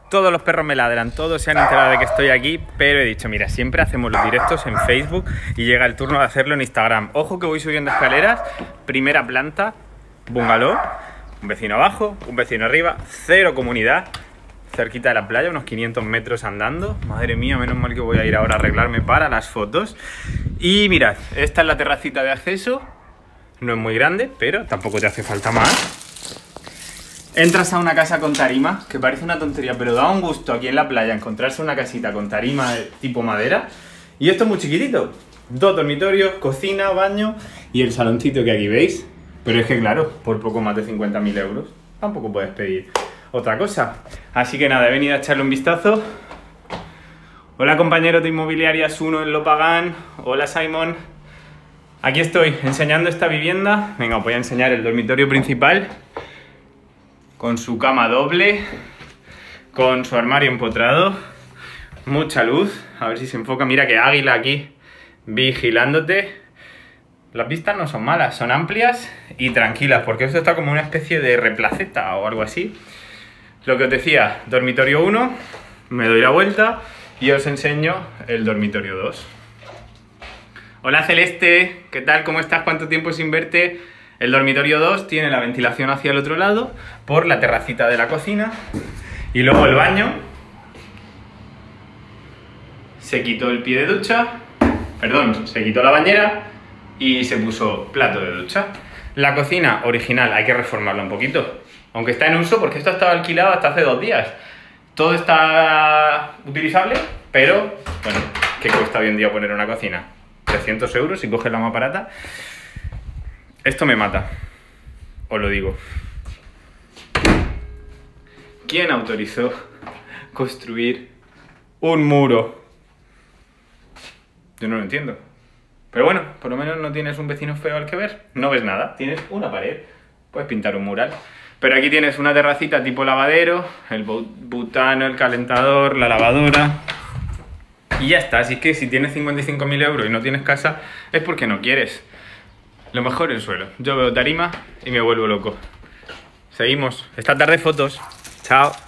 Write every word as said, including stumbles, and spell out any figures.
Todos los perros me ladran, todos se han enterado de que estoy aquí, pero he dicho, mira, siempre hacemos los directos en Facebook y llega el turno de hacerlo en Instagram. Ojo que voy subiendo escaleras, primera planta, bungalow, un vecino abajo, un vecino arriba, cero comunidad, cerquita de la playa, unos quinientos metros andando. Madre mía, menos mal que voy a ir ahora a arreglarme para las fotos. Y mirad, esta es la terracita de acceso, no es muy grande, pero tampoco te hace falta más. Entras a una casa con tarima, que parece una tontería, pero da un gusto aquí en la playa encontrarse una casita con tarima de tipo madera. Y esto es muy chiquitito. Dos dormitorios, cocina, baño y el saloncito que aquí veis. Pero es que claro, por poco más de cincuenta mil euros tampoco puedes pedir otra cosa. Así que nada, he venido a echarle un vistazo. Hola compañeros de Inmobiliarias uno en Lopagán. Hola Simon. Aquí estoy enseñando esta vivienda. Venga, os voy a enseñar el dormitorio principal. Con su cama doble, con su armario empotrado, mucha luz, a ver si se enfoca, mira que águila aquí vigilándote. Las vistas no son malas, son amplias y tranquilas, porque esto está como una especie de replaceta o algo así. Lo que os decía, dormitorio uno, me doy la vuelta y os enseño el dormitorio dos. Hola Celeste, ¿qué tal? ¿Cómo estás? ¿Cuánto tiempo sin verte? El dormitorio dos tiene la ventilación hacia el otro lado por la terracita de la cocina y luego el baño. Se quitó el pie de ducha, perdón, se quitó la bañera y se puso plato de ducha. La cocina original hay que reformarla un poquito, aunque está en uso porque esto estaba alquilado hasta hace dos días. Todo está utilizable, pero bueno, ¿qué cuesta hoy en día poner una cocina? trescientos euros si coges la más barata. Esto me mata, os lo digo. ¿Quién autorizó construir un muro? Yo no lo entiendo. Pero bueno, por lo menos no tienes un vecino feo al que ver. No ves nada, tienes una pared. Puedes pintar un mural. Pero aquí tienes una terracita tipo lavadero, el butano, el calentador, la lavadora. Y ya está, así que si tienes cincuenta y cinco mil euros y no tienes casa, es porque no quieres. Lo mejor el suelo. Yo veo tarima y me vuelvo loco. Seguimos. Esta tarde fotos. Chao.